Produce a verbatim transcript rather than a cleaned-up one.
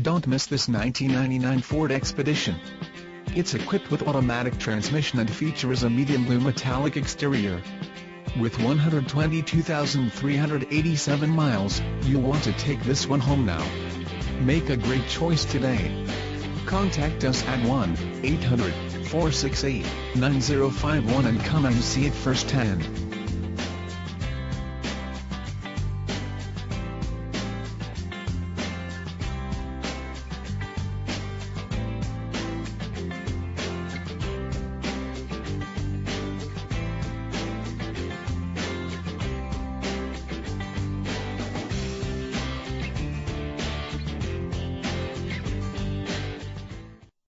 Don't miss this nineteen ninety-nine Ford Expedition. It's equipped with automatic transmission and features a medium blue metallic exterior. With one hundred twenty-two thousand three hundred eighty-seven miles, you'll want to take this one home now. Make a great choice today. Contact us at one eight hundred, four six eight, nine zero five one and come and see it firsthand.